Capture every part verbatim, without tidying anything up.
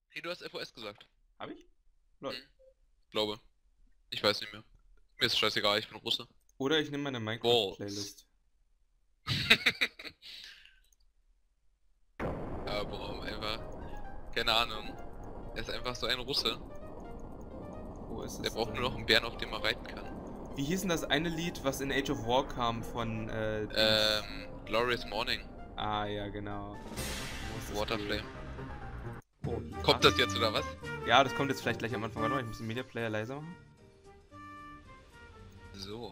Hey, du hast F O S gesagt. Hab ich? Lol. Hm, glaube. Ich weiß nicht mehr. Mir ist scheißegal, ich bin Russe. Oder ich nehme meine Balls. Minecraft-Playlist. Aber warum einfach? Keine Ahnung. Er ist einfach so ein Russe. Wo ist es? Der braucht denn? nur noch einen Bären, auf dem er reiten kann. Wie hieß denn das eine Lied, was in Age of War kam von, äh... Dings? Ähm, Glorious Morning. Ah, ja, genau. Wo ist das Waterflame. Oh, Kommt das jetzt oder was? Ja, das kommt jetzt vielleicht gleich am Anfang. Warte mal, ich muss den Media Player leiser machen. So.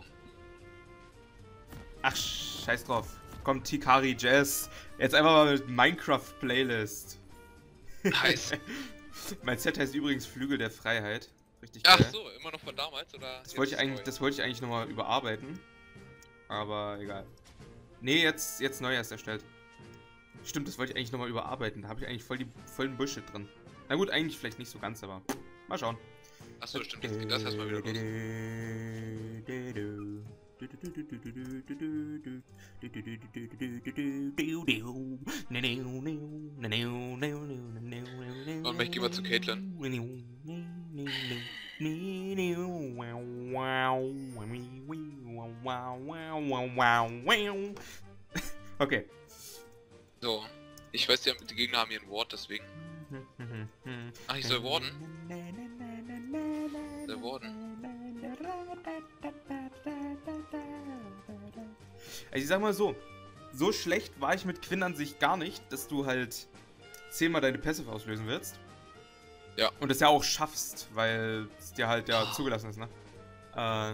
Ach, scheiß drauf. Kommt Tikari Jazz. Jetzt einfach mal mit Minecraft-Playlist. Heiß. Mein Set heißt übrigens Flügel der Freiheit. Richtig Ach geil. so, immer noch von damals oder? Das wollte ich eigentlich, das wollte ich eigentlich nochmal überarbeiten. Aber egal. Nee, jetzt, jetzt neu erst erstellt. Stimmt, das wollte ich eigentlich nochmal überarbeiten. Da habe ich eigentlich voll die vollen Bullshit drin. Na gut, eigentlich vielleicht nicht so ganz, aber mal schauen. Achso, stimmt, jetzt geht das erstmal wieder los. Und ich gehe mal zu Caitlyn. Okay. So. Ich weiß, die, haben, die Gegner haben hier ein Ward, deswegen. Ach, ich soll warden? Soll warden? Also ich sag mal so, so schlecht war ich mit Quinn an sich gar nicht, dass du halt zehnmal deine Passive auslösen willst. Ja. Und das ja auch schaffst, weil es dir halt ja Oh. zugelassen ist, ne? Äh.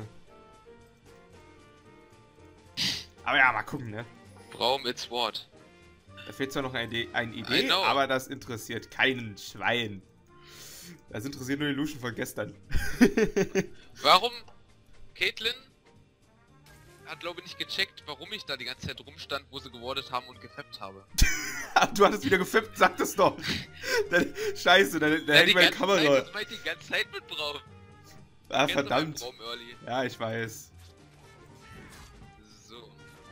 Aber ja, mal gucken, ne? Braum mit Sword. Da fehlt zwar noch eine Idee, eine Idee know. aber das interessiert keinen Schwein. Das interessiert nur die Lucian von gestern. Warum? Caitlyn hat, glaube ich, nicht gecheckt, warum ich da die ganze Zeit rumstand, wo sie gewordet haben und gefappt habe. Du hattest wieder gefippt, sag das doch. Dann, scheiße, dann, dann Ja, häng die meine ganze Kamera. Zeit, das meinte ich die ganze Zeit mit Braum. Ah, Kennst du meinen verdammt. Braum Early? Ja, ich weiß. So.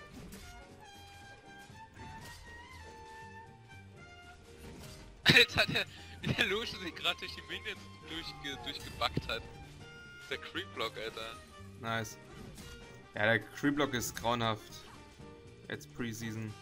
Alter, der, wie der Lucian sich gerade durch die Minions durchge, durchgebackt hat. Der Creepblock, Alter. Nice. Ja, der Creepblock ist grauenhaft. Jetzt Preseason.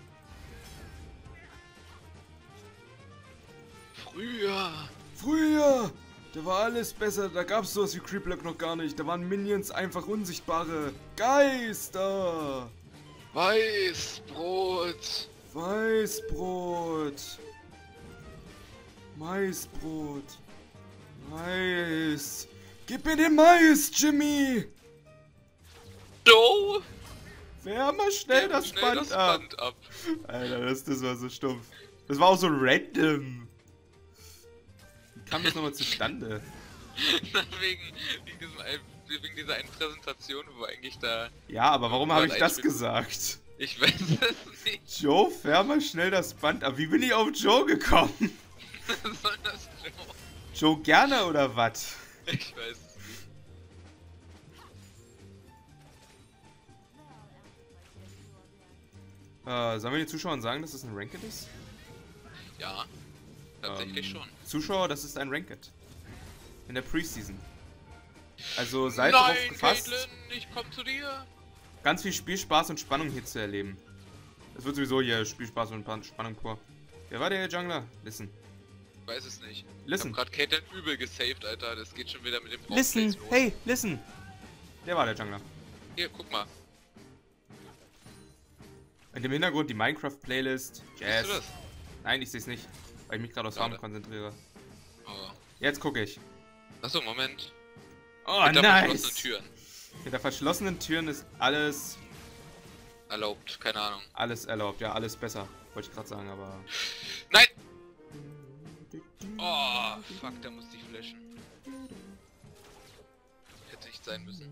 Früher. Früher! Da war alles besser, da gab's sowas wie Creepblock noch gar nicht. Da waren Minions einfach unsichtbare Geister! Weißbrot. Weißbrot! Maisbrot! Mais! Gib mir den Mais, Jimmy! Joe. Wer mal schnell Der das schnell Band das ab! Band ab. Alter, das, das war so stumpf. Das war auch so random. Wie kam das nochmal zustande? wegen, wegen, diesem, ein- wegen dieser einen Präsentation, wo eigentlich da... Ja, aber warum habe ich das Einspiel- gesagt? Ich weiß es nicht. Joe, fair mal schnell das Band ab. Wie bin ich auf Joe gekommen? Was soll das, Joe? Joe gerne oder was? Ich weiß es nicht. Äh, sollen wir den Zuschauern sagen, dass es ein Ranked ist? Ja, tatsächlich Ähm, schon. Zuschauer, das ist ein Ranked. In der Preseason. Also seid Nein, darauf gefasst, Caitlyn, ich komm zu dir. ganz viel Spielspaß und Spannung hier zu erleben. Es wird sowieso hier Spielspaß und Pan- Spannung pur. Wer war der Jungler? Listen. Weiß es nicht. Listen. Ich hab grad Caitlyn übel gesaved, Alter. Das geht schon wieder mit dem Listen. Braumplays los. Hey, listen. Der war der Jungler. Hier, guck mal. In dem Hintergrund die Minecraft-Playlist. Siehst Jazz. du das? Nein, ich sehe es nicht, weil ich mich gerade aufs Schade. Farmen konzentriere. Oh. Jetzt gucke ich. Achso, Moment. Oh, Hinter verschlossenen nice. Türen. Hinter verschlossenen Türen ist alles, Erlaubt, keine Ahnung. alles erlaubt. Ja, alles besser. Wollte ich gerade sagen, aber... Nein! Oh, fuck, da musste ich flashen. Hätte nicht sein müssen.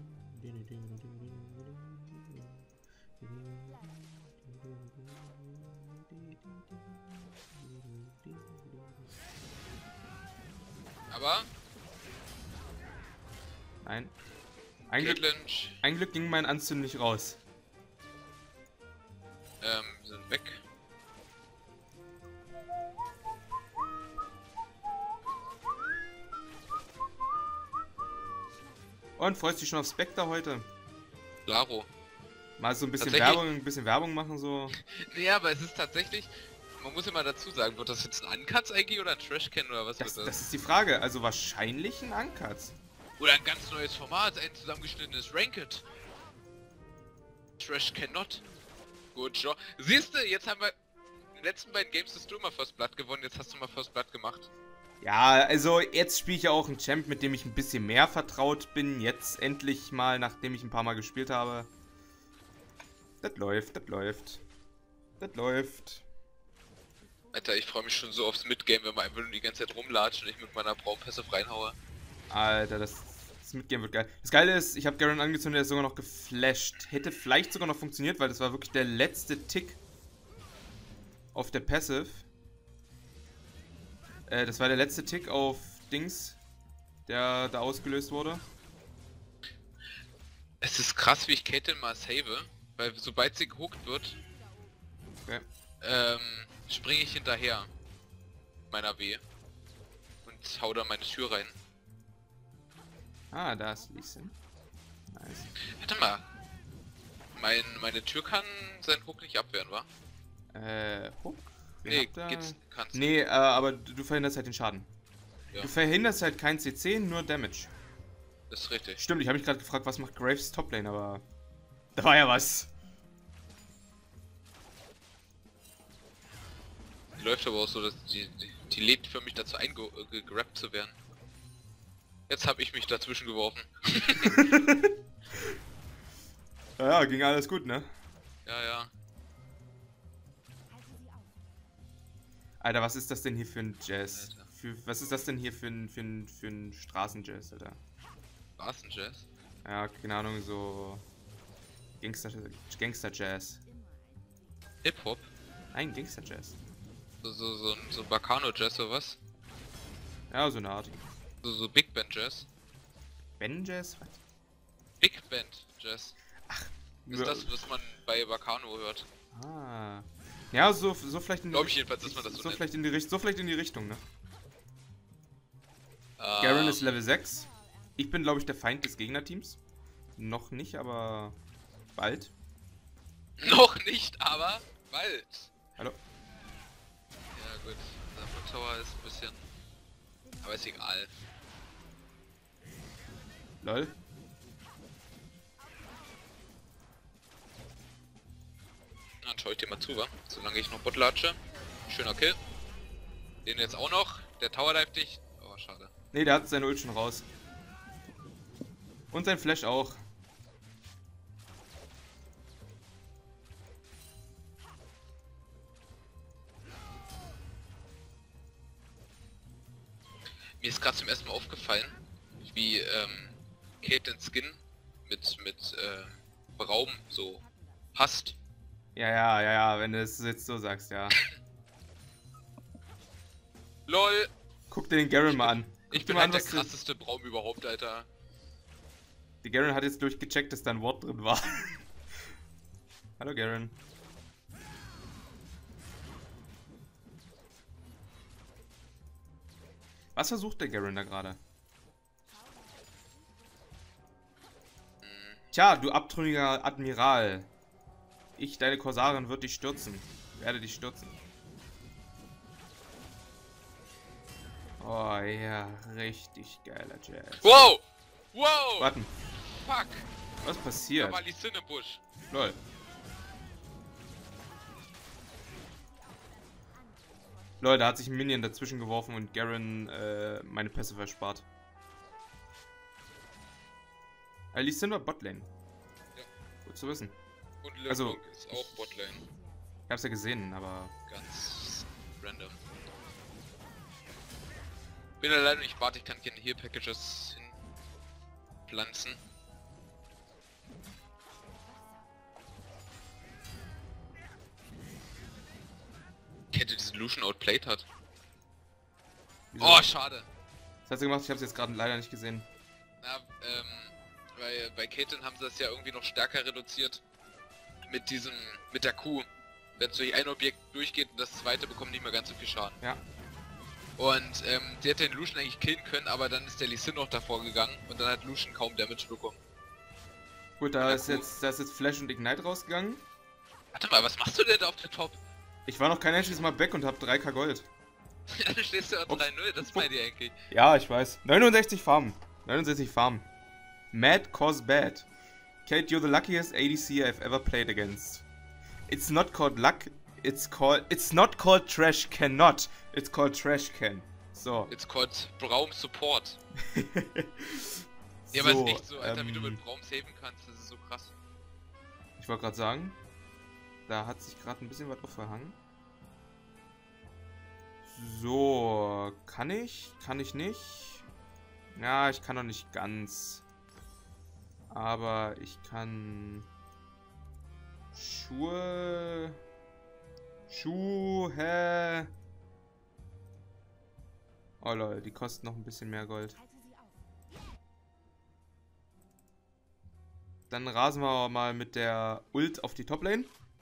Aber, Nein. Ein Glück, Caitlyn, ein Glück ging mein Anzünden nicht raus. ähm, sind weg. Und freust dich schon auf Spectre heute? Klaro. Mal so ein bisschen Werbung, ein bisschen Werbung machen so. Nee, aber es ist tatsächlich, man muss immer dazu sagen, wird das jetzt ein Uncuts eigentlich oder ein Trash-Can oder was Das, wird das? das ist die Frage, also wahrscheinlich ein Uncuts. Oder ein ganz neues Format, ein zusammengeschnittenes Ranked. Trash Cannot. Gut, Joe. Siehst du, jetzt haben wir in den letzten beiden Games hast du immer First Blood gewonnen, jetzt hast du mal First Blood gemacht. Ja, also jetzt spiele ich ja auch einen Champ, mit dem ich ein bisschen mehr vertraut bin. Jetzt endlich mal, nachdem ich ein paar Mal gespielt habe. Das läuft, das läuft. Das läuft. Alter, ich freue mich schon so aufs Midgame, wenn man einfach nur die ganze Zeit rumlatscht und ich mit meiner Braunpässe reinhaue. Alter, das, das Midgame wird geil. Das Geile ist, ich habe Garen angezündet, der ist sogar noch geflasht. Hätte vielleicht sogar noch funktioniert, weil das war wirklich der letzte Tick auf der Passive. Äh, das war der letzte Tick auf Dings, der da ausgelöst wurde. Es ist krass, wie ich Caitlyn mal save, weil sobald sie gehuckt wird, Okay. ähm, springe ich hinterher meiner W und hau da meine Tür rein. Ah, da ist Lee Sin. Nice. Warte mal. Mein, meine Tür kann seinen Hook nicht abwehren, wa? Äh, Hook? Wen Nee, habt ihr? geht's, kann's. Nee, äh, aber du du verhinderst halt den Schaden. Ja. Du verhinderst halt kein C C, nur Damage. Das ist richtig. Stimmt, ich habe mich gerade gefragt, was macht Graves Toplane, aber da war ja was. Die läuft aber auch so, dass die, die, die lebt für mich dazu eingegrabt zu werden. Jetzt habe ich mich dazwischen geworfen. Ja, ging alles gut, ne? Ja, ja. Alter, was ist das denn hier für ein Jazz? Alter. Für, was ist das denn hier für ein, für ein, für ein Straßenjazz, Alter? Straßenjazz? Ja, keine Ahnung, so Gangster, Gangster-Jazz. Hip-Hop? Nein, Gangster-Jazz. So, so, so, ein- so Bacano-Jazz oder was? Ja, so eine Art. So, so Big Band Jazz? Ben-Jazz? Was? Big Band Jazz. Ist Ja. das, was man bei Bacano hört? Ah. Ja, so, so vielleicht in die Glaube ich jedenfalls, dass man das so, so nennt. vielleicht in die Richtung, so vielleicht in die Richtung, ne? Ähm, Garen ist Level sechs. Ich bin, glaube ich, der Feind des Gegnerteams. Noch nicht, aber bald. Noch nicht, aber bald. Hallo? Ja gut, der Tower ist ein bisschen... Aber ist egal. Lol. Dann schau ich dir mal zu, wa? Solange ich noch Bot latsche. Schöner Kill. Den jetzt auch noch. Der Tower dive dich. Oh, schade. Ne, der hat seine Ult schon raus. Und sein Flash auch. Mir ist gerade zum ersten Mal aufgefallen, wie ähm, Kate den Skin mit, mit äh, Raum so hasst. Ja, ja, ja, ja, wenn du es jetzt so sagst, ja. LOL! Guck dir den Garen mal an. Guck Ich dir bin mal halt an, der was du- krasseste Braum überhaupt, Alter. Die Garen hat jetzt durchgecheckt, dass da ein Wort drin war. Hallo Garen. Was versucht der Garen da gerade? Tja, du abtrünniger Admiral. Ich, deine Korsarin, wird dich stürzen. Werde dich stürzen. Oh ja, richtig geiler Jazz. Wow! Wow! Warten, Fuck! was Da passiert? war Lee Sin im Busch. Lol. Lol, da hat sich ein Minion dazwischen geworfen und Garen äh, meine Pässe verspart. Äh, Lee Sin war Botlane. Ja. Gut zu wissen. Und Lil Also, Monk ist auch Botlane. Ich hab's ja gesehen, aber... Ganz random. Bin ja leider nicht warte, ich kann keine Heal-Packages hinpflanzen. Ich hätte diesen Lucian outplayed hat. Wieso? Oh, schade. Was hat sie gemacht? Ich hab's jetzt gerade leider nicht gesehen. Na, ähm, bei, bei Caitlyn haben sie das ja irgendwie noch stärker reduziert. Mit diesem, mit der Q. Wenn es durch ein Objekt durchgeht und das zweite bekommt nicht mehr ganz so viel Schaden. Ja. Und ähm, die hätte den Lucian eigentlich killen können, aber dann ist der Lee Sin noch davor gegangen und dann hat Lucian kaum Damage bekommen. Gut, da Ja, ist, cool. jetzt, da ist jetzt Flash und Ignite rausgegangen. Warte mal, was machst du denn da auf der Top? Ich war noch kein einziges Mal back und hab drei K Gold. Ja, da stehst du auf drei null, das meine ich eigentlich. Ja, ich weiß. neunundsechzig Farmen. neunundsechzig Farmen. Mad cause bad. Kate, you're the luckiest A D C I've ever played against. It's not called luck, it's called... It's not called trash cannot. It's called trash can. So. It's called Braum Support. Ja, so, aber ist echt so, Alter, ähm, wie du mit Braum saven kannst, das ist so krass. Ich wollte gerade sagen, da hat sich gerade ein bisschen was aufgehangen. So, kann ich? Kann ich nicht? Ja, ich kann noch nicht ganz. Aber ich kann... Schuhe... Schuhe... Oh lol, die kosten noch ein bisschen mehr Gold. Dann rasen wir mal mit der Ult auf die Toplane.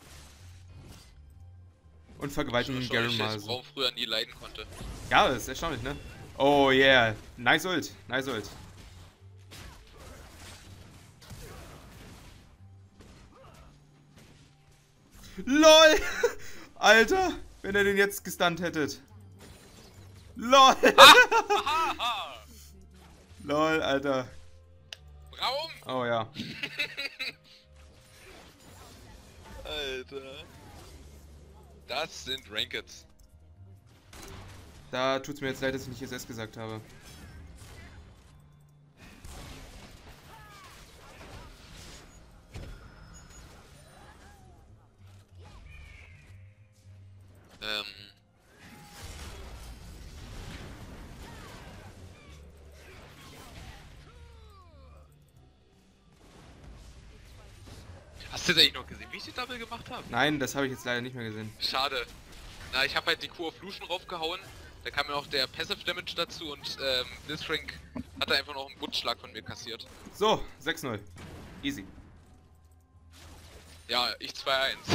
Und vergewaltigen Garen mal so. Braum früher nie leiden konnte. Ja, das ist erstaunlich, ne? Oh yeah, nice Ult, nice Ult. LOL! Alter, wenn ihr den jetzt gestunt hättet. LOL! LOL, Alter. Braum! Oh ja. Alter. Das sind Rankeds. Da tut's mir jetzt leid, dass ich nicht S S gesagt habe. Ähm. Hast du das eigentlich noch gesehen, wie ich die Double gemacht habe? Nein, das habe ich jetzt leider nicht mehr gesehen. Schade. Na, ich habe halt die Q auf Lucian raufgehauen. Da kam ja noch der Passive Damage dazu und ähm, Blitzcrank hat einfach noch einen Butschlag von mir kassiert. So, sechs null. Easy. Ja, ich zwei eins.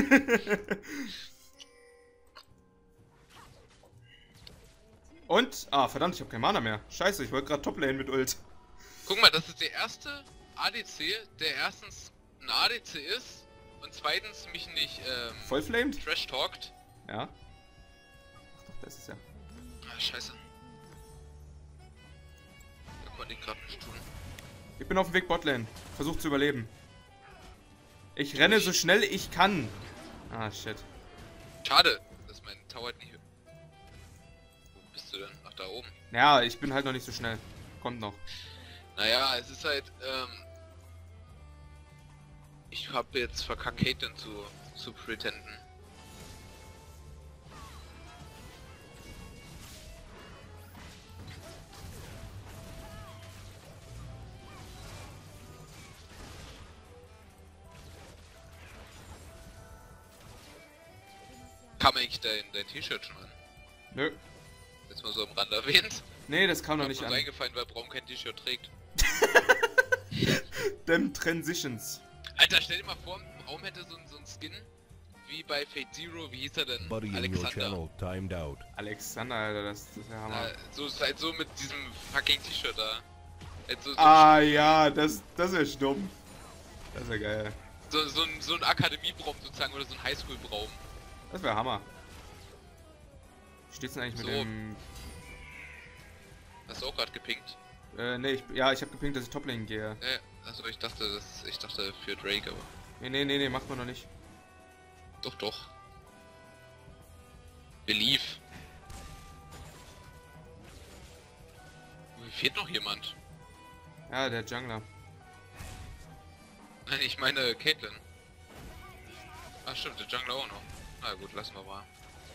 Und, ah, verdammt, ich habe kein Mana mehr. Scheiße, ich wollte gerade Toplane mit Ult. Guck mal, das ist der erste A D C, der erstens ein A D C ist und zweitens mich nicht ähm, Vollflamed? trash talkt. Ja. Ach doch, das ist ja. Ah, scheiße. Da konnte ich gerade nicht tun. Ich bin auf dem Weg Botlane. Versuch zu überleben. Ich renne so schnell ich kann. Ah, shit. Schade, dass mein Tower nicht... Wo bist du denn? Ach, da oben. Ja, ich bin halt noch nicht so schnell. Kommt noch. Naja, es ist halt, ähm... ich habe jetzt verkackt, Caitlyn zu, zu pretenden. Kam eigentlich dein, dein T-Shirt schon an? Nö. Jetzt mal so am Rand erwähnt. Nee, das kam noch Mir nicht ist an. eingefallen, weil Braum kein T-Shirt trägt. Dem Transitions. Alter, stell dir mal vor, Braum hätte so, so ein Skin wie bei Fate Zero, wie hieß er denn? Buddy in your Alexander. channel timed out. Alexander, Alter, das, das ist ja Hammer. Äh, so ist halt so mit diesem fucking T-Shirt da. Halt so, so, Ah ja, das, das wäre stumm. Das wäre geil. so, so ein, so ein Akademie-Braum sozusagen oder so ein Highschool-Braum. Das wäre Hammer. Wie steht's denn eigentlich So. mit dem... Hast du auch gerade gepinkt? Äh, nee, ich, ja, ich habe gepinkt, dass ich Toplane gehe. Ne, also ich dachte, das, ich dachte für Drake, aber... Nee, nee, nee, nee, macht man noch nicht. Doch, doch. Believe. Mir fehlt noch jemand. Ja, der Jungler. Nein, ich meine Caitlyn. Ach stimmt, der Jungler auch noch. Na gut, lassen wir mal.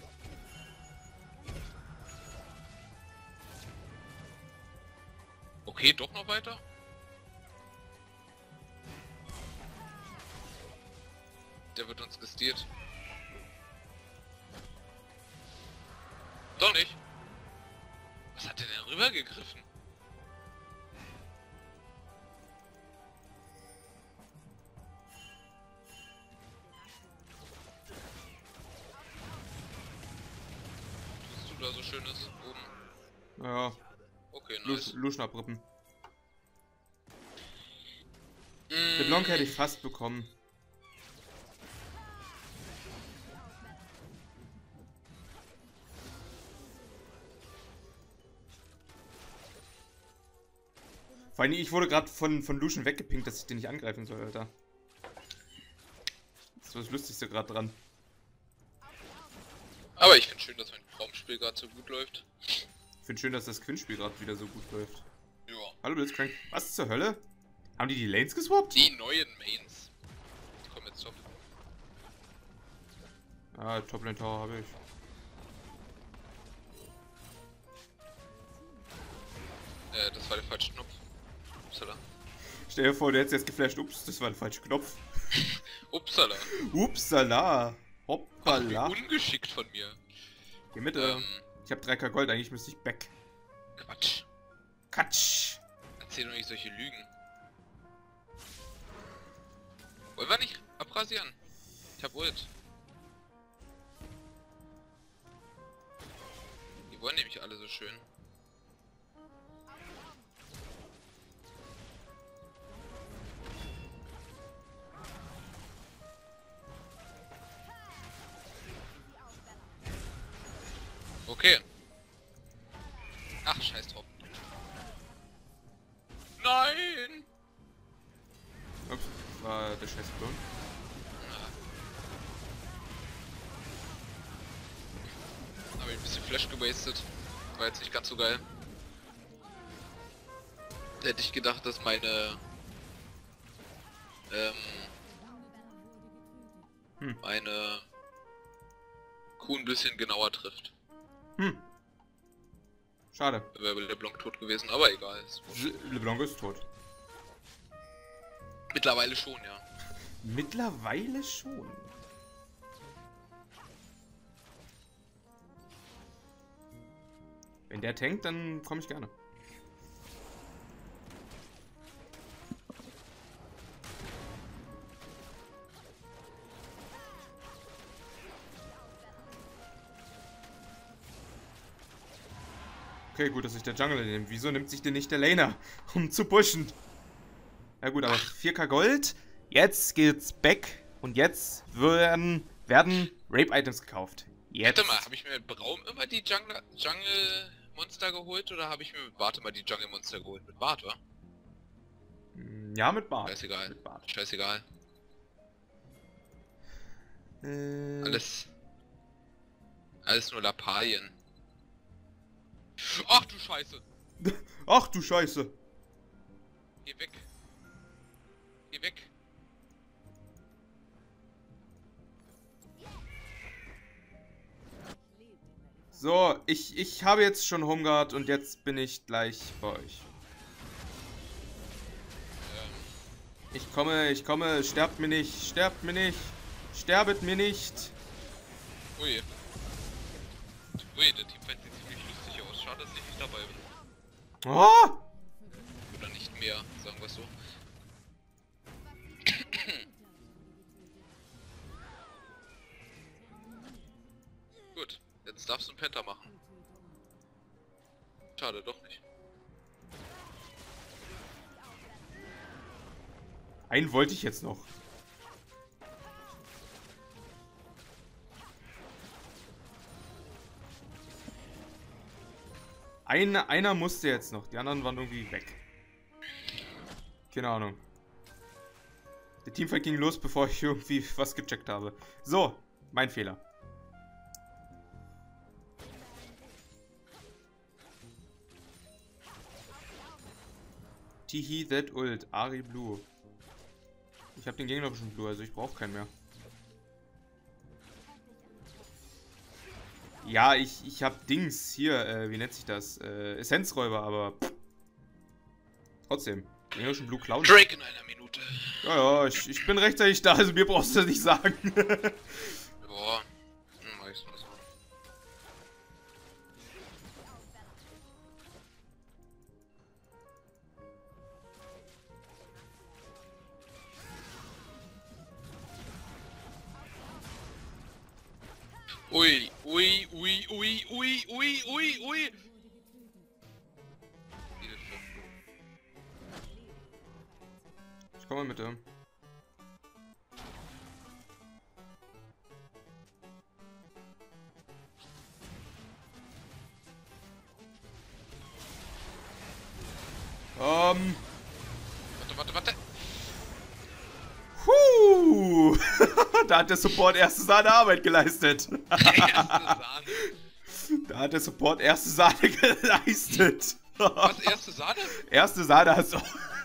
Okay, doch noch weiter? Der wird uns gestealt. Doch nicht. Was hat der denn rübergegriffen? Was tust du da so schönes oben? Ja. Okay, nice. Luschen abrippen. Mm. LeBlanc hätte ich fast bekommen. Vor allem, ich wurde gerade von, von Luschen weggepinkt, dass ich den nicht angreifen soll, Alter. Das ist das Lustigste gerade dran. Aber ich finde schön, dass mein Raumspiel gerade so gut läuft. Ich finde schön, dass das Quinn-Spiel gerade wieder so gut läuft. Ja. Hallo Blitzcrank. Was zur Hölle? Haben die die Lanes geswappt? Die neuen Mains. Die kommen jetzt top. Ah, Toplane Tower habe ich. Äh, das war der falsche Knopf. Upsala. Stell dir vor, du hättest jetzt geflasht. Ups, das war der falsche Knopf. Upsala. Upsala. Ach, Hoppala. wie ungeschickt von mir. Geh mit, Ähm, ähm, ich habe drei K Gold, eigentlich müsste ich back. Quatsch. Katsch. Erzähl doch nicht solche Lügen. Wollen wir nicht abrasieren? Ich hab Ult. Die wollen nämlich alle so schön. Okay. Ach, scheiß drauf. Nein! Ups, das war der scheiß Klon. Habe ich ein bisschen Flash gewastet. War jetzt nicht ganz so geil. Da hätte ich gedacht, dass meine ähm, Hm. meine Kuh ein bisschen genauer trifft. Hm. Schade. Wäre LeBlanc tot gewesen, aber egal. Ist wurscht. LeBlanc ist tot. Mittlerweile schon, ja. Mittlerweile schon. Wenn der tankt, dann komme ich gerne. Okay, gut, dass sich der Jungle nimmt. Wieso nimmt sich den nicht der Laner, um zu pushen? Ja gut, aber vier K Gold. Jetzt geht's back. Und jetzt werden, werden Rape-Items gekauft. Jetzt. Warte mal, habe ich mir mit Braum immer die Jungle, Jungle Monster geholt oder habe ich mir mit Bart immer die Jungle Monster geholt? Mit Bart, wa? Ja, mit Bart. Scheißegal. Mit Bart. Scheißegal. Äh, Alles. Alles nur Lappalien. Ach du Scheiße! Ach du Scheiße. Geh weg. Geh weg. So, ich, ich habe jetzt schon Homeguard und jetzt bin ich gleich bei euch. Ähm, Ich komme, ich komme, sterbt mir nicht, sterbt mir nicht, sterbet mir nicht. ui. Ui, der Teamfight sieht ziemlich lustig aus. Schade, dass ich nicht dabei bin. Oh! Oder nicht mehr, sagen wir es so. Gut, jetzt darfst du einen Penta machen. Schade, doch nicht. Einen wollte ich jetzt noch. Eine, einer musste jetzt noch, die anderen waren irgendwie weg. Keine Ahnung. Der Teamfight ging los, bevor ich irgendwie was gecheckt habe. So, mein Fehler. Tihi that ult, Ari Blue. Ich habe den gegnerischen Blue, also ich brauche keinen mehr. Ja, ich, ich habe Dings hier, äh, wie nennt sich das? Äh, Essenzräuber, aber pff. Trotzdem. Den gegnerischen Blue klauen. Drake in einer Minute. Ja, ja, ich, ich bin rechtzeitig da, also mir brauchst du das nicht sagen. Boah. Hm, mach ich's mal so. Ui, ui, ui, ui, ui, ui, ui, ui. komm mal mit dem. Ähm. Warte, warte, warte. Huh. Da hat der Support erste Sahne Arbeit geleistet. Erste Sahne. Da hat der Support erste Sahne geleistet. Was, erste Sahne? Erste Sahne hast du.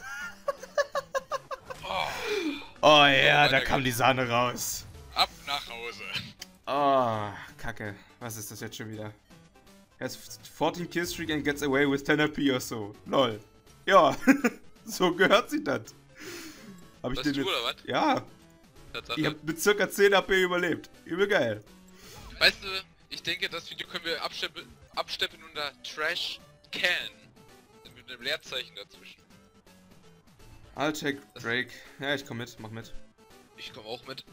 Oh, Oh ja, da kam die Sahne raus. ab nach Hause. Oh, Kacke. Was ist das jetzt schon wieder? Er has fourteen kill streak and gets away with ten H P or so. Lol. Ja, so gehört sich das. Hab ich Was den du, jetzt... oder was? Ja, Tatsache. ich hab mit circa zehn H P überlebt. Übel geil. Weißt du, ich denke, das Video können wir absteppen, absteppen unter Trash Can. Mit einem Leerzeichen dazwischen. I'll check Drake. Ja, ich komm mit, mach mit. Ich komme auch mit.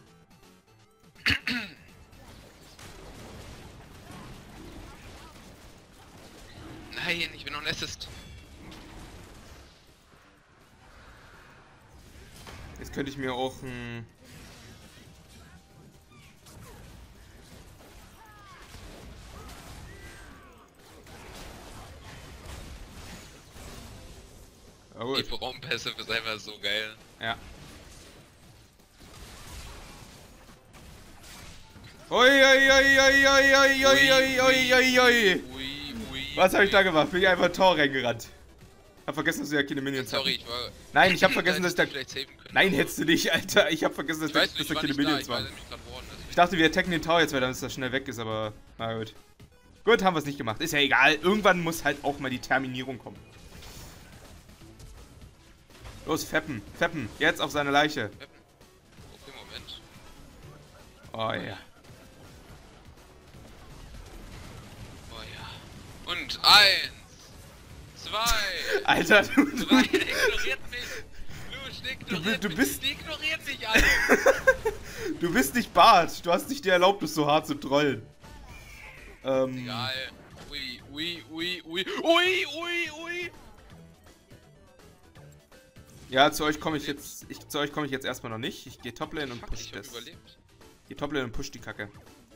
Nein, ich bin noch ein Assist. Jetzt könnte ich mir auch ein... Oh, Die Braunpässe ist einfach so geil. ja. Ui, ui, ui, ui, ui, ui, ui, ui, ui, ui. Ui, ui, Was habe ich ui. da gemacht? Bin ich einfach ein Tor reingerannt. Hab vergessen, dass du ja keine Minions hast. Sorry, ich war... Nein, ich hab vergessen, dass ich da... Vielleicht saven können. Nein, hättest du nicht, Alter. Ich hab vergessen, dass, Ich da, weiß dass nicht, da ich war keine nicht da, Minions ich war waren. nämlich gerade worden. Also Ich dachte, wir attacken den Tower jetzt, weil dann ist das schnell weg ist, aber... Na gut. Gut, haben wir es nicht gemacht. Ist ja egal. Irgendwann muss halt auch mal die Terminierung kommen. Los, Feppen. Feppen. Jetzt auf seine Leiche. okay, Moment. Oh ja. Oh ja. Und eins, zwei, Alter, du... du drei, der ignoriert mich. Lusch, ignoriert du mich. bist- Die ignoriert mich alle. Du bist nicht Bart. Du hast nicht die Erlaubnis, so hart zu trollen. Ähm, Egal. Ui, ui, ui, ui. Ui, ui, ui. ja, zu euch komme ich jetzt. Ich, zu euch komme ich jetzt erstmal noch nicht. Ich gehe Toplane und Fuck, push ich hab das. überlebt. Geh Toplane und push die Kacke.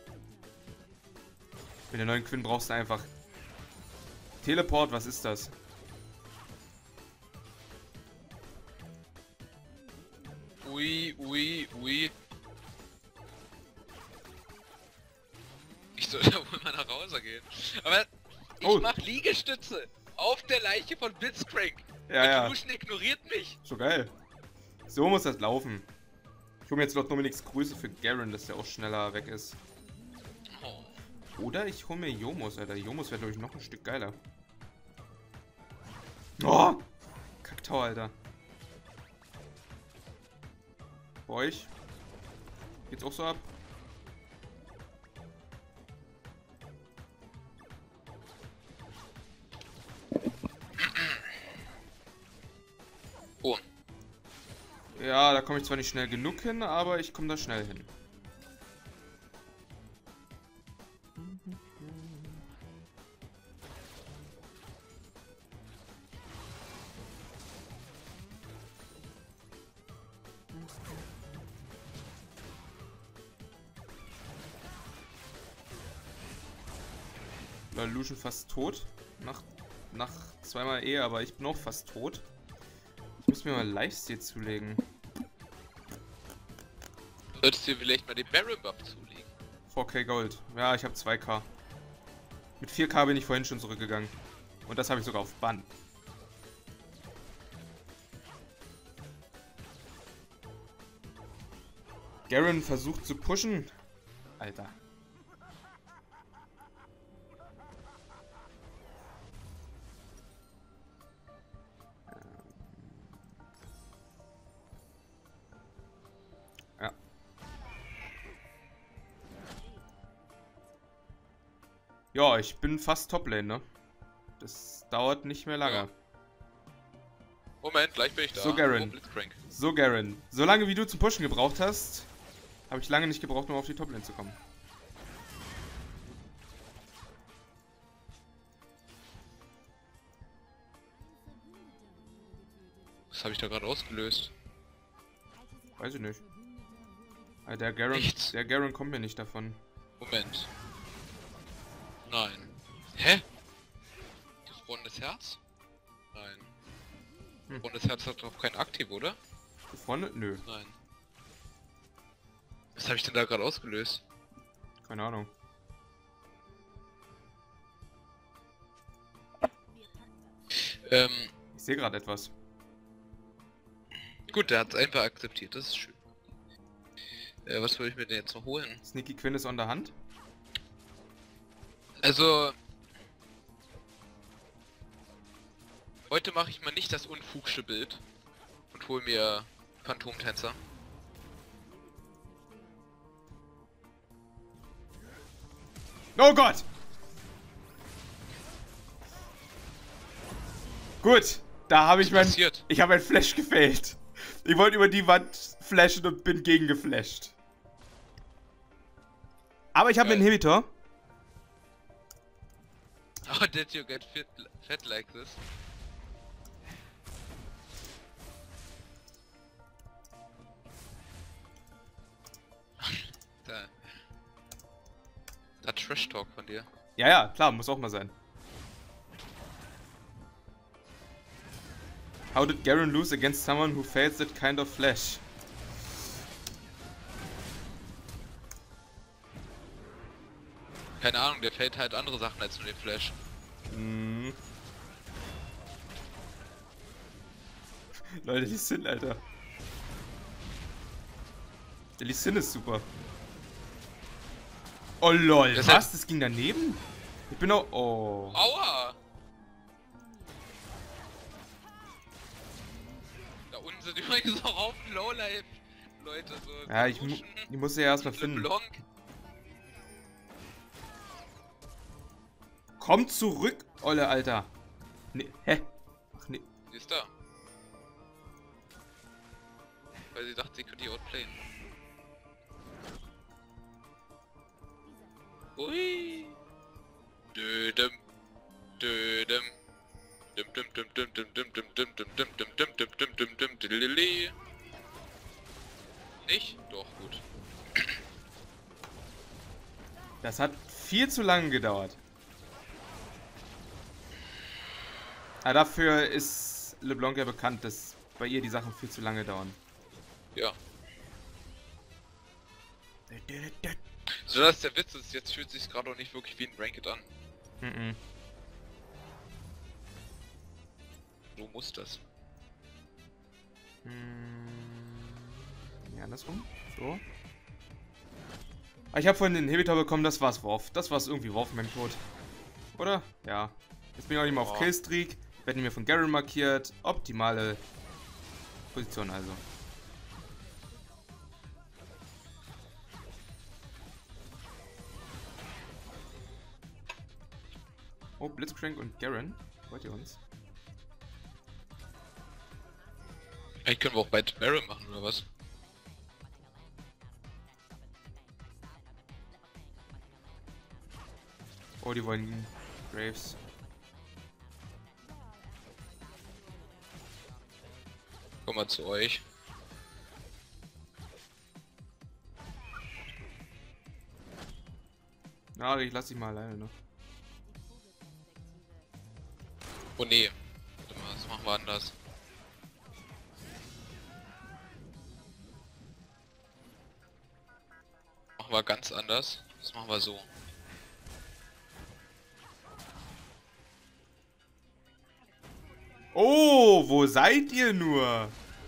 Mit der neuen Quinn brauchst du einfach. Teleport, was ist das? Ui, ui, ui. Ich sollte wohl mal nach Hause gehen. Aber ich Oh. mach Liegestütze auf der Leiche von Blitzcrank. Ja, Und ja. Lucian ignoriert mich. So geil. So muss das laufen. Ich hole mir jetzt noch Dominiks Grüße für Garen, dass der auch schneller weg ist. Oh. Oder ich hole mir Jomos, Alter. Jomos wäre, glaube ich, noch ein Stück geiler. Oh! Kacktau, Alter. Bei euch? Geht's auch so ab? Oh. Ja, da komme ich zwar nicht schnell genug hin, aber ich komme da schnell hin. War Lucian fast tot. Nach, nach zweimal Ehe, aber ich bin auch fast tot. Ich muss mir mal Lifesteal zulegen. Solltest du dir vielleicht mal den Baron Buff zulegen? vier K Gold. Ja, ich habe zwei K. Mit vier K bin ich vorhin schon zurückgegangen. Und das habe ich sogar auf Bann. Garen versucht zu pushen. Alter. Ja. Ja, ich bin fast Toplane, ne? Das dauert nicht mehr lange. Ja. Moment, gleich bin ich da. So, Garen. Oh, Blitzcrank. So, Garen. Solange wie du zum Pushen gebraucht hast, habe ich lange nicht gebraucht, um auf die Toplane zu kommen. Was habe ich da gerade ausgelöst? Weiß ich nicht. Aber der Garen, Nichts. der Garen kommt mir nicht davon. Moment. Nein. Hä? Gefrorenes Herz? Nein. Hm. Gefrorenes Herz hat doch kein Aktiv, oder? Gefroren? Nö. Nein. Was habe ich denn da gerade ausgelöst? Keine Ahnung. Ähm, Ich sehe gerade etwas. gut, der hat es einfach akzeptiert, das ist schön. Äh, was würde ich mir denn jetzt noch holen? Sneaky Quinn ist on der Hand. Also... Heute mache ich mal nicht das unfugsche Bild und hole mir Phantomtänzer. Oh Gott! Gut, da habe ich mein... Passiert. Ich habe ein Flash gefailt. Ich wollte über die Wand flashen und bin gegengeflasht. Aber ich habe einen Inhibitor. How did you get fit, fat like this? da. Da Trash Talk von dir. Ja, ja, klar, muss auch mal sein. How did Garen lose against someone who fails that kind of flash? Keine Ahnung, der fällt halt andere Sachen als nur den Flash. Hm. Leute, die Sin, Alter. Der Lee Sin ist super. Oh lol, Das was? heißt- Das ging daneben? Ich bin auch... Oh. Aua! Da unten sind übrigens auch auf Lowlife Leute so. Ja, ich, mu Lucian, ich muss sie ja erstmal finden. LeBlanc. Komm zurück, Olle, Alter. Nee, hä? Ach nee. Sie ist da. Weil sie dachte, sie könnte die outplayen. Ui. Dödem. Dödem. Dim dim dim dim dim dim dim dim dim dim dim dim dim dim dim dim dilili. Nicht? Doch, gut. Das hat viel zu lange gedauert. Aber dafür ist LeBlanc ja bekannt, dass bei ihr die Sachen viel zu lange dauern. Ja. So, das ist der Witz, ist, jetzt fühlt sich gerade auch nicht wirklich wie ein Ranked an. Mhm. So muss das. Ja, andersrum. So. Ah, ich habe vorhin den Inhibitor bekommen, das war's Worf. Das war's irgendwie Worf, mein Tod. Oder? Ja. Jetzt bin ich auch nicht mehr auf Oh. Killstreak. Werde nicht mehr von Garen markiert. Optimale Position also. Oh, Blitzcrank und Garen. Wollt ihr uns? Vielleicht können wir auch bald Baron machen, oder was? Oh, die wollen Graves. Komm mal zu euch. Na, ich lass dich mal alleine, ne? Oh nee. Warte mal, das machen wir anders. Machen wir ganz anders. Das machen wir so. Oh, wo seid ihr nur?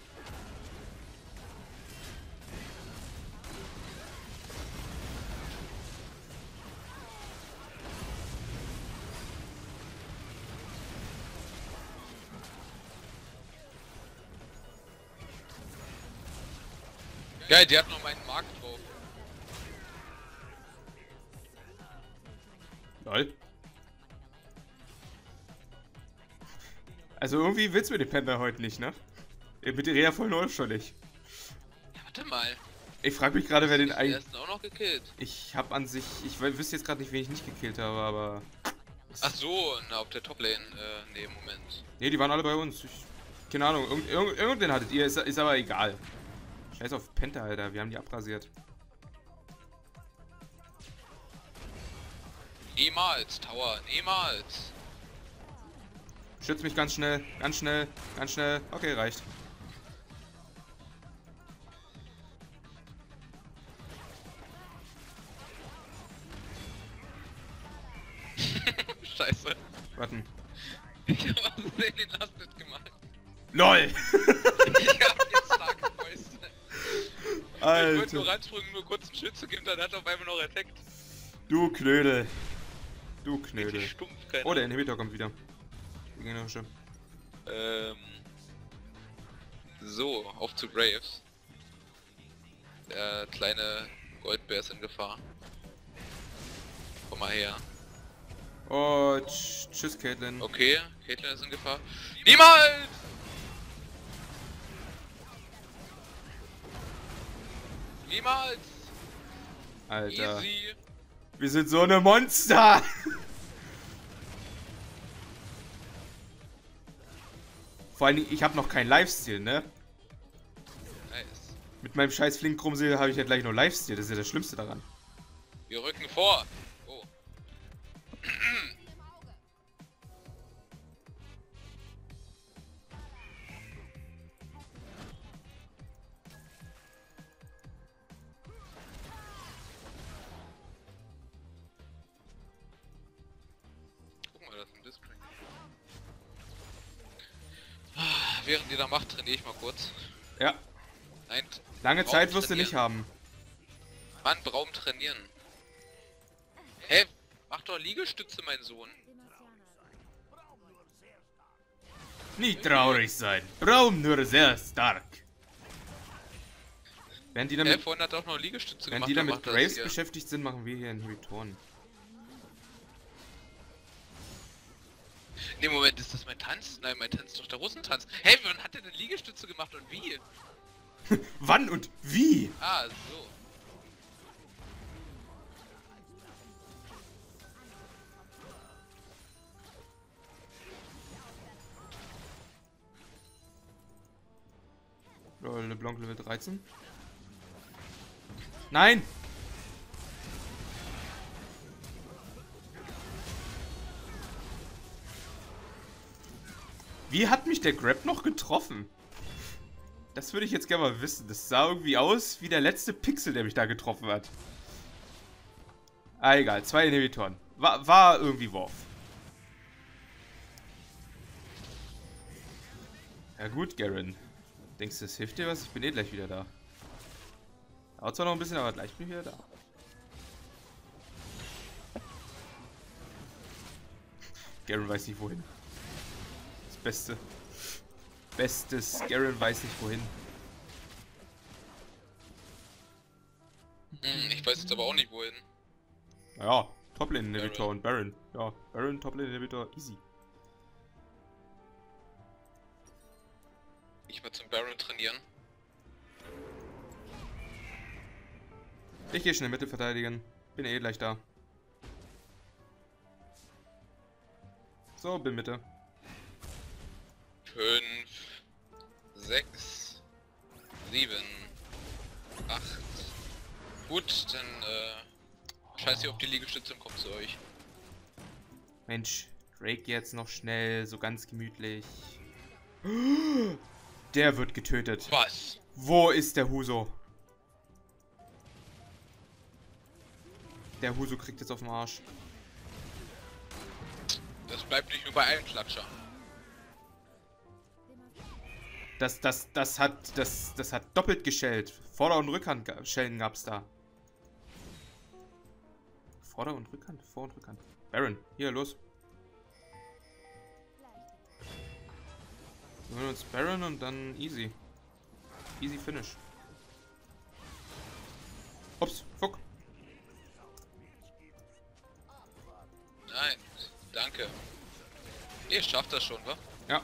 Geil, die hat noch meinen Markt drauf. Lol. Also irgendwie willst du mir den Panda heute nicht, ne? Ihr bitte Rea voll neuschuldig. Ja, warte mal. Ich frage mich gerade, wer den Den eigentlich... ersten auch noch gekillt. Ich hab an sich... Ich we- wüsste jetzt gerade nicht, wen ich nicht gekillt habe, aber... Ach so, na, auf der Toplane. Äh, nee, Moment. Ne, die waren alle bei uns. Ich, keine Ahnung, irgend, irgend, irgendwen hattet ihr, ist, ist aber egal. Scheiß auf Penta, Alter. Wir haben die abrasiert. Niemals, Tower, niemals. Schütz mich ganz schnell, ganz schnell, ganz schnell. Okay, reicht. Scheiße. Warten. Ich hab aus Versehen den Last Hit gemacht. LOL! Ich hab jetzt starke Fäuste. Ich wollte nur Alter. ranspringen, nur kurz einen Schild zu geben, dann hat er auf einmal noch Effekt. Du Knödel. Du Richtig Knödel. stumpf, keine Oh, der Inhibitor kommt wieder. Die gegnerische. Ähm. So, auf zu Graves. Der kleine Goldbär ist in Gefahr. Komm mal her. Oh, tsch, tschüss, Caitlyn. Okay, Caitlyn ist in Gefahr. Niemals! Niemals! Alter. Easy! Wir sind so eine Monster! Vor allen Dingen, ich habe noch keinen Lifesteal, ne? Nice. Mit meinem scheiß Flinkenkrumseel habe ich ja gleich nur Lifesteal. Das ist ja das Schlimmste daran. Wir rücken vor! Oh. Guck mal, das ist ein Discrank. Während ihr da macht, trainiere ich mal kurz. Ja, Nein, lange Braum Zeit wirst du trainieren. nicht haben. Mann, Braum trainieren. Hä? Mach doch Liegestütze, mein Sohn. Nicht traurig sein. Braum nur sehr stark. Während die Hä, damit, vorhin hat er auch noch Liegestütze während gemacht. die dann damit macht er das Graves hier. beschäftigt sind, machen wir hier Inhibitoren. Nee, Moment, ist das mein Tanz? Nein, mein Tanz ist doch der Russentanz. Hey, wann hat er denn Liegestütze gemacht und wie? Wann und wie? Ah, so. Lol, LeBlanc Level dreizehn. Nein! Wie hat mich der Grab noch getroffen? Das würde ich jetzt gerne mal wissen. Das sah irgendwie aus wie der letzte Pixel, der mich da getroffen hat. Ah, egal. Zwei Inhibitoren. War, war irgendwie Worf. Ja gut, Garen. Denkst du, das hilft dir was? Ich bin eh gleich wieder da. Dauert zwar noch ein bisschen, aber gleich bin ich wieder da. Garen weiß nicht wohin. Das Beste. Bestes, Garen weiß nicht wohin. Hm, ich weiß jetzt aber auch nicht wohin. Naja, Toplane-Inhibitor und Baron. Ja, Baron, Toplane-Inhibitor, easy. Ich will zum Baron trainieren. Ich gehe schnell Mitte verteidigen. Bin eh gleich da. So, bin Mitte. Fünf, sechs, sieben, acht. Gut, dann äh, scheiß ihr auf die Liegestütze und kommt zu euch. Mensch, Drake jetzt noch schnell, so ganz gemütlich. Der wird getötet. Was? Wo ist der Huso? Der Huso kriegt jetzt auf den Arsch. Das bleibt nicht nur bei einem Klatscher. Das, das, das hat, das, das hat doppelt geschellt. Vorder- und Rückhand-Schellen gab's da. Vorder- und Rückhand? Vor- und Rückhand. Baron, hier, los. Wir holen uns Baron und dann easy. Easy finish. Ups, fuck. Nein, danke. Ihr schafft das schon, wa? Ja.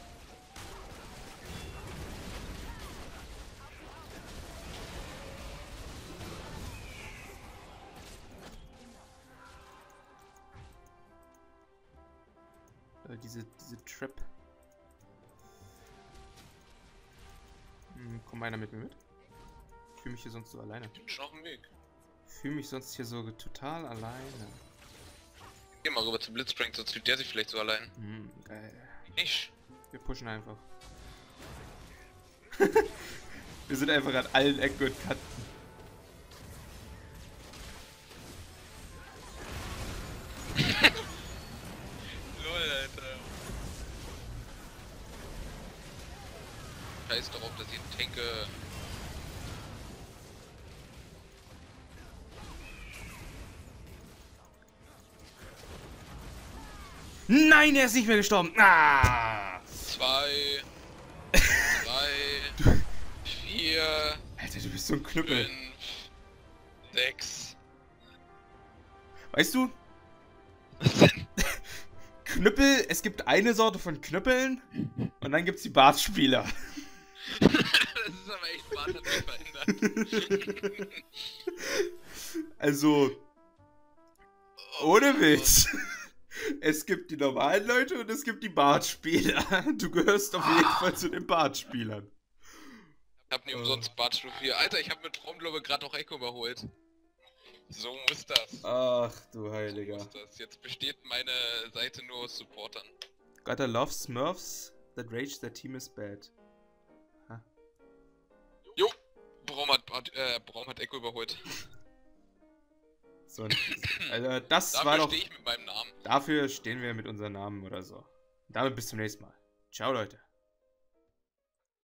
Äh, diese, diese Trap. Hm, komm einer mit mir mit? fühle mich hier sonst so alleine. Bin schon auf dem Weg. Ich fühle mich sonst hier so total alleine. Geh mal rüber zu Blitzcrank, sonst fühlt der sich vielleicht so allein. Hm, geil. Ich. Wir pushen einfach. Wir sind einfach an allen Ecken und Kanten. Lol, Alter. Scheiß darauf, dass ich einen tanke. Nein, er ist nicht mehr gestorben. Ah! Zwei. Drei. Vier. Alter, du bist so ein Knüppel. Fünf. Sechs. Weißt du? Knüppel, es gibt eine Sorte von Knüppeln und dann gibt's die Bartspieler. Das ist aber echt Bart hat mich verändert. Also, ohne Witz. Es gibt die normalen Leute und es gibt die Bartspieler. Du gehörst auf jeden Fall zu den Bartspielern. Ich hab nie umsonst Bartstufe vier. Alter, ich hab mit Traumglobe gerade noch Echo überholt. So muss das. Ach du So Heiliger. muss das. Jetzt besteht meine Seite nur aus Supportern. Gotta love Smurfs that rage their team is bad. Jo! Braum hat, hat, äh, Braum hat Echo überholt. So, also das Dafür war doch... stehe ich mit meinem Namen. Dafür stehen wir mit unserem Namen oder so. Damit bis zum nächsten Mal. Ciao, Leute.